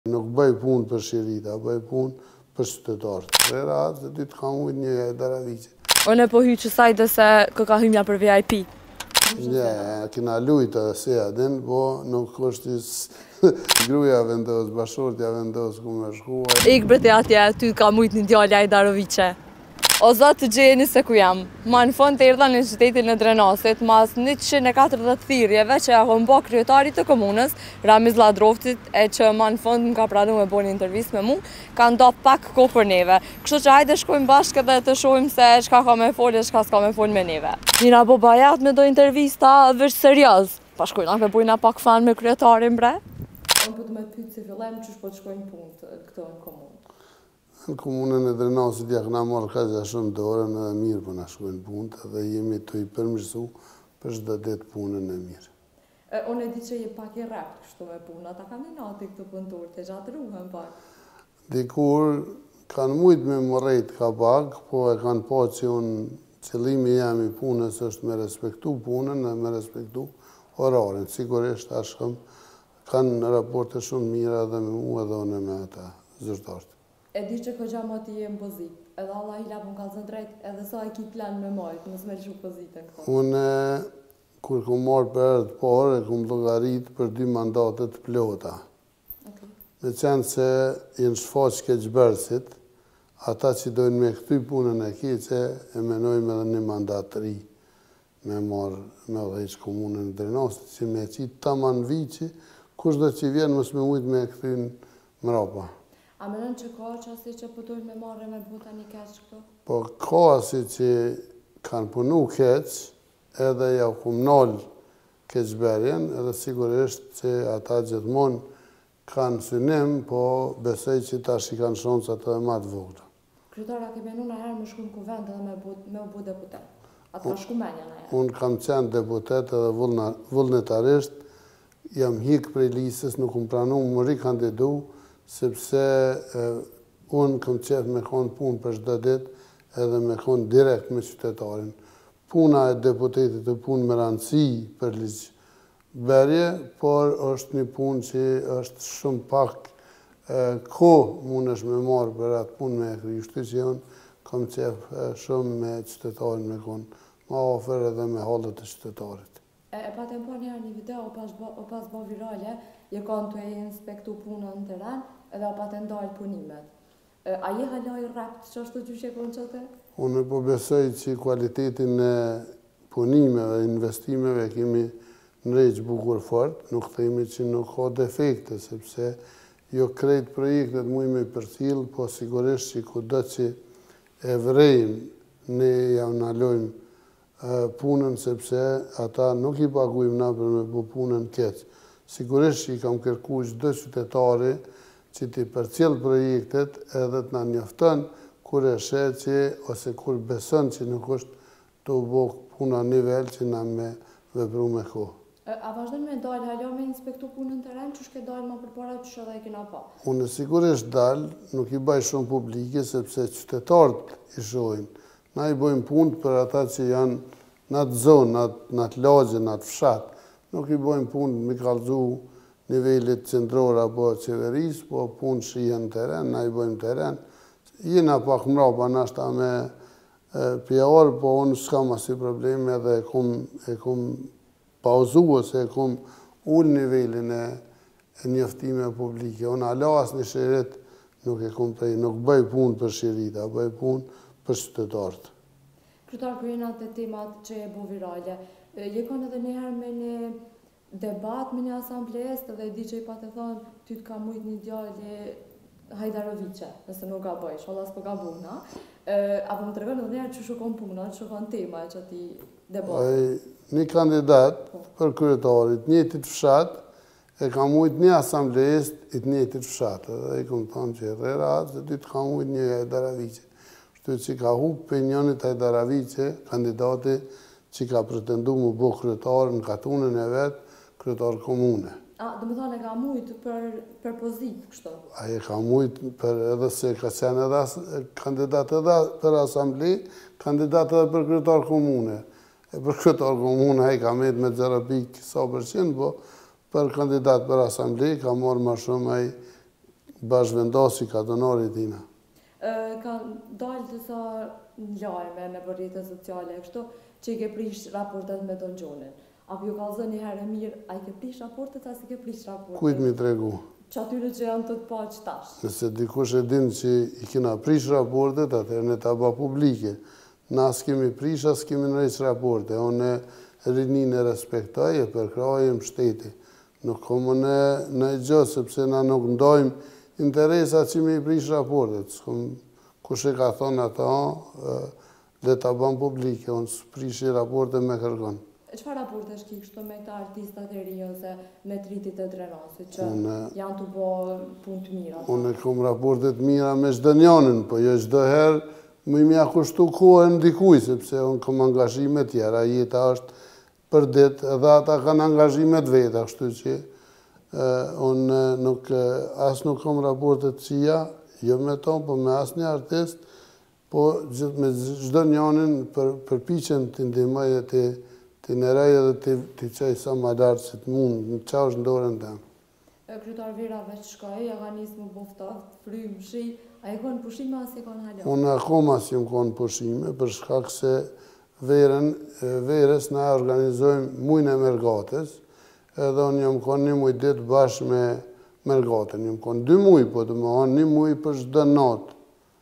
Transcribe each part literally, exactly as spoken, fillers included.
Nuk bëj punë për shirita, bëj punë për qytetarët. Rera atë dhe dy të kam ujtë një daravice. Unë e po hy që sajtë se kë ka hymja për V I P. Nje, kina lujtë edhe se adin, po nuk është gruja vendos, bashortja vendos ku me shkua. Ik bërte atje, ty ka mujtë një djallë Ajdarovice. O zotë të gjeni se ku jam. Ma në fond të erdha në qytetin e Drenasit, mas njëqind e katërdhjetë thirrjeve që ja kom bë kryetarit të komunës, Ramiz Ladroftit, e që ma në fond më ka pranu me bo një intervjist me mu, ka ndo pak ko për neve. Kështu që hajde shkojmë bashkë dhe të shojmë se shka ka me folë e shka s'ka me folë me neve. Njëna bo bajat me do intervjista vërsh serios. Pa shkojna me bujna pak fan me kryetarin bre. Unë po të me pytë si fillem që shpo të shkojnë punë të këto në komunë. Në komunën e Drenasit ja këna marrë kaqja shumë të orën edhe mirë për në shkojnë punët dhe jemi të i përmirësu për shdo ditë punën e mirë. Unë e di që je pak i rap kështu me punë, ata kanë në nati këtë punëtur, të gjatë ruhen pak. Dikur kanë mujtë me më rejtë ka pak, po e kanë po që unë qëllimi jam i punës është me respektu punën dhe me respektu orarin. Sigurisht ashkëm kanë raporte shumë mira dhe me mua dhe unë me ata zyrtartë. E di që këgja ma ti e më pozit, edhe Allah i lapën ka zënë drejt, edhe sa e ki plan me majtë, mësë me lëshu pozitën këto. Unë, kur këmë marrë për erë të parë, e këmë llogaritë për dy mandatet plota. Me qenë se jenë shfaq keqbërësit, ata që dojnë me këty punën e keqe, e menojmë edhe një mandat të ri me marrë me dhejqë komunën e Drenasit, që me qitë ta manë vici, kush do që vjenë mësë me mujtë me këtyn mrapa. A menon që ka që asi që pëtojnë me marrë me buta një keq këto? Po ka asi që kanë punu keq, edhe ja kumë nalë keqberjen, edhe sigurisht që ata gjithmonë kanë synim, po besej që ta shi kanë shoncat edhe ma të vogla. Kryetara, ke menu në herë me shku në kuvend edhe me u bu deputet? A ta shku menja në herë? Unë kam qenë deputet edhe vullnetarisht, jam hikë prej lisës, nuk më pranu më rikandidu, sepse unë këm qefë me konë punë për shdo ditë edhe me konë direkt me qytetarin. Puna e deputetit e punë me rëndësi për ligjberje, por është një punë që është shumë pak ko mund është me marë për atë punë me kërë justicion, këm qefë shumë me qytetarin me konë ma ofer edhe me halët e qytetarit. E pa të mpo njerë një video, o pas bo virale, je kanë të e inspektu punën në teren, edhe o pa të ndalë punimet. A je halaj rapt që është të gjyshe konë qëte? Unë po besoj që kualitetin e punimeve, investimeve kemi në rejqë bukur fort, nuk themi që nuk ka defekte, sepse jo krejt projektet muj me përcil, po sigurisht që ku do që e vrejmë, ne ja unalojmë punën, sepse ata nuk i pagujmë na për me bu punën keq. Sigurisht që i kam kërku çdo qytetari që ti përcjell projektet edhe të na njoftën kur e sheh që ose kur beson që nuk është të bu puna nivel që na me vepru me kohë. A vazhdojnë me dalë halo me inspektu punën të teren, që shke dalë ma përpara që shë dhe i kena pa? Unë sigurisht dalë, nuk i baj shumë publike, sepse qytetarët i shojnë. Na i bojmë punë për ata që janë në atë zonë, në atë lagje, në atë fshatë. Nuk i bojmë punë me kalzu nivellit qendror apo qeveris, po punë që jenë teren, na i bojmë teren. Jena pak mrapa nashta me pjarë, po unë s'kam asi probleme dhe e kum pauzu ose e kum ullë nivelin e njoftime publike. Unë ala as një shirit nuk e kum prej, nuk bëj punë për shirita, bëj punë për qytetarët. Kryetar, kur jena të temat që e bo virale, je konë edhe njëherë me një debat me një asambles dhe di që i pa të thonë ty të ka mujt një djallë Hajdarovice, nëse nuk ga bëjsh, Allah s'po ga buna. Apo më të regën edhe njëherë që shukon puna, që shukon tema e që ti debat? Një kandidat për kryetarit, njëtit fshat, e ka mujt një asamblesë i të njëtit fshat. Dhe i këmë thonë që e rrera atë, dhe ty të ka mujt një Hajdarovice. Shtu që ka hupë për njënit Hajdarovice, kandidati që ka pretendu më bo kryetarë në katunën e vetë, kryetarë komune. A, dhe më thonë e ka mujtë për pozitë, kështu? A e ka mujtë për edhe se ka qenë edhe kandidat edhe për asambli, kandidat edhe për kryetarë komune. E për kryetarë komune a i ka metë me zero pikë sa përqind, po për kandidat për asambli ka morë ma shumë a i bashkëvendasi ka donorit tina. Ka dalë të sa lajme në për rrjetet sociale, kështu që i ke prish raportet me Don Gjonin. Apo ju ka zënë një herë mirë, a i ke prish raportet, a si ke prish raportet? Kujt mi tregu? Që atyre që janë të të pa që tash. Nëse dikush e din që i kena prish raportet, atëherë ne ta ba publike. Na s'kemi prish, as kemi nërejq raporte. Unë rinin e respektoj e përkraj e mshteti. Nuk komë në, në gjë, sepse na nuk ndojmë interesa që me i prish raportet. Kush e ka thonë ata, dhe ta ban publike, unë s'prish i raporte me kërkon. Çfarë raporte shki kështu me këta artistat e rinj ose me tritit e Drenosit, që Une, janë të bo punë të mira? Unë kom raportet mira me çdo njonin, po jo çdo herë më mja kushtu kohën dikuj, sepse unë kom angazhime tjera, jeta është për ditë, edhe ata kanë angazhime të veta, kështu që unë nuk, as nuk kom raportet qia, jo me tonë, po me as një artist, po me çdo njonin për, përpiqen të ndihmoj e të të nërej edhe të, të qaj sa ma lartë që të mund, në qa është ndorën të. Kryetar Vera veç shkoj, ja ka njësë më boftaft, frymë, shi, a e konë pushime as e konë halon? Unë akoma si më konë pushime, për shkak se verën, verës na organizojmë mujnë e mergates, edhe unë jam konë një mujë ditë bashkë me mergatën. Jam konë dy mujë, po të më honë një mujë për çdo natë.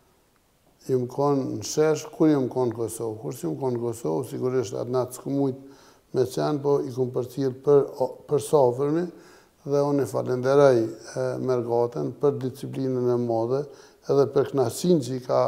Jam konë në shesh, kur jam konë Kosovë. Kur si jam konë Kosovë, sigurisht atë natë s'ku mujtë me qenë, po i kom përcjellë për, për safërmi, dhe unë i falenderoj mergatën për disciplinën e madhe, edhe për kënaqësinë që i ka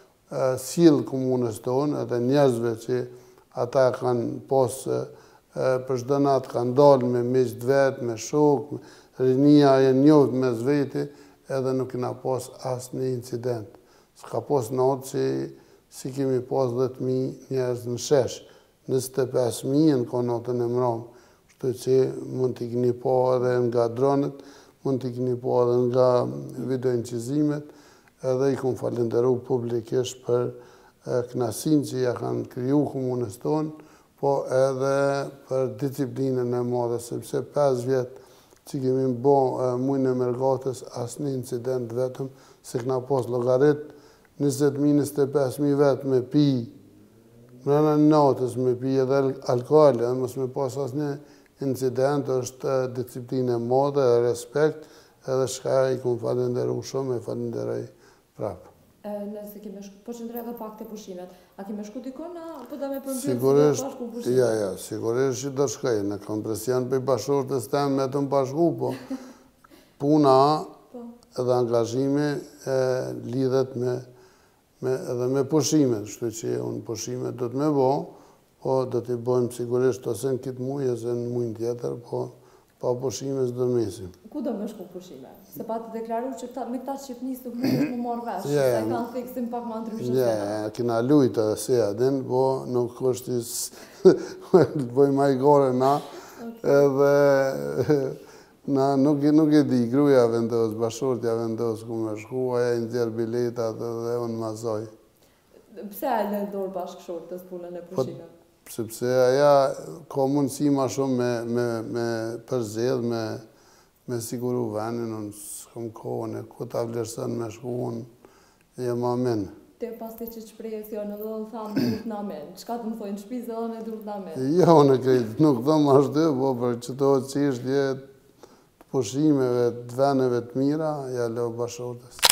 sjellë komunës tonë, edhe njerëzve që ata kanë pas për çdo natë kanë dalë me miq të vet, me shok, rinia e njohur me zveti, edhe nuk kena pas asnjë incident. S'ka pas natë që si kemi pas dhjetë mijë njerëz në shesh, njëzet e pesë mijë në ka natën e mramë. Kështu që mund t'i keni pa edhe nga dronet, mund t'i keni pa edhe nga videoincizimet, edhe i kom falenderu publikisht për kënaqësinë që ja kanë kriju komunës tonë, po edhe për disciplinën e madhe, sepse pesë vjetë që kemi bo mujnë e mergatës, asnjë incident vetëm, se këna pas llogarit njëzet mijë, njëzet e pesë mijë vetë me pi, mrena natës me pi edhe alkohol, edhe mos me pas asnjë incident, është disciplinë e madhe, respekt, edhe shka i kom falenderu shumë, e falenderoj prapë. Nëse kime shku, po që ndre edhe pak të pushimet, a kime shku dikon, po da me përmbjellë sigurisht, bashku pushimet? Ja, ja, sigurisht që do shkoj, në kam presion për i bashkëshortës tem me të më bashku, po puna edhe angazhimi lidhet me edhe me pushimet, shtu që unë pushimet do të me bo, po do t'i bojmë sigurisht ose në kitë mujë, ose në mujnë tjetër, po pa pushime s'do mesim. Ku do me shku pushime? Se pa të deklaru që me këta Shqipnis nuk mund është më marrë vesh, se kanë theksim pak ma ndryshë. Ja, kina lujtë edhe se adin, po nuk është të bëjmë ajgore na, edhe na nuk e di, gruja vendos, bashortja vendos ku me shku, aja i nxjerë biletat edhe unë mazoj. Pse a le dorë bashkëshortës punën e pushime? Sepse aja ka mundësi ma shumë me përzedh, me siguru venin, unë s'kom kohën e ku ta vlerësën me shku, unë jem amen. Te pas të që shprejës jo në dhe dhe thamë në dhurët në amen, qka të më thojnë shpizë dhe në dhurët në amen? Jo, në krejtë, nuk thëmë ashtë dhe, po për që to që ishtë jetë të pushimeve, të veneve të mira, ja leo bashkëshortës.